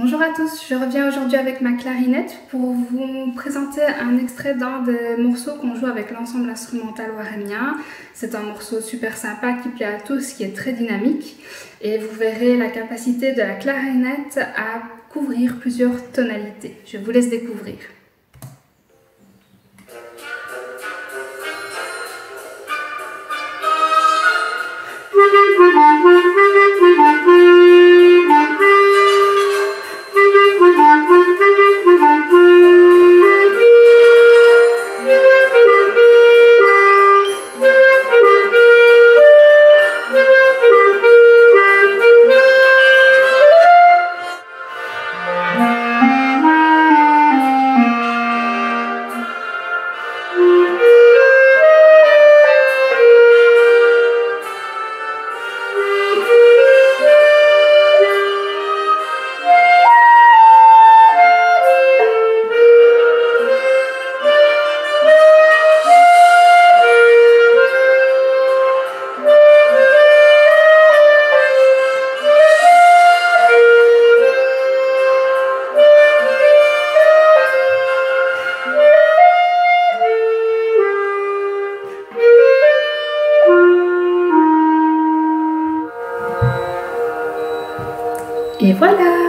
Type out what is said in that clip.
Bonjour à tous, je reviens aujourd'hui avec ma clarinette pour vous présenter un extrait d'un des morceaux qu'on joue avec l'ensemble instrumental Waremien. C'est un morceau super sympa qui plaît à tous, qui est très dynamique et vous verrez la capacité de la clarinette à couvrir plusieurs tonalités. Je vous laisse découvrir. Et voilà!